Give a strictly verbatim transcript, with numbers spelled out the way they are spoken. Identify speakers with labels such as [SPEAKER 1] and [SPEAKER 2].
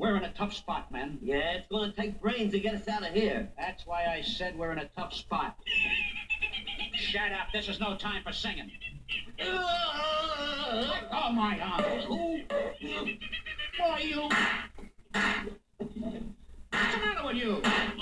[SPEAKER 1] We're in a tough spot, men.
[SPEAKER 2] Yeah, it's going to take brains to get us out of here.
[SPEAKER 1] That's why I said we're in a tough spot. Shut up. This is no time for singing. Oh, my arm. Who? Who are you? What's the matter with you?